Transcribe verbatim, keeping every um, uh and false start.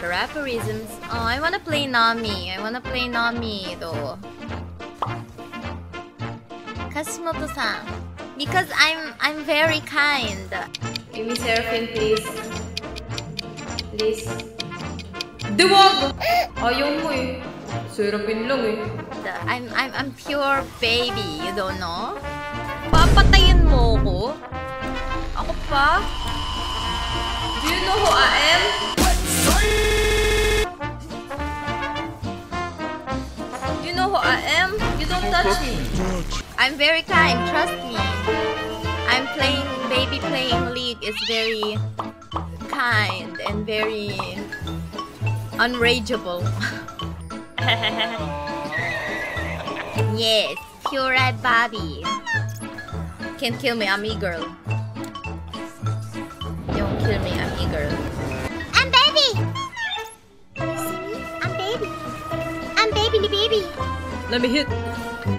aphorisms. Oh, I wanna play Nami. I wanna play Nami though. Kashimoto-san. Because I'm I'm very kind. Give me Seraphine, please. Please. Di wag! Ayaw mo eh. Seraphine lang eh. I'm I'm I'm pure baby. You don't know? Papatayin mo ko? Ako pa? Do you know who I am? You know who I am? You don't touch me. I'm very kind, trust me. I'm playing, baby playing League is very kind and very unrageable. Yes, pure red Bobby. Can't kill me, I'm e-girl. Don't kill me, I'm e-girl. I'm baby! You see me? I'm baby. I'm baby, baby. Let me hit.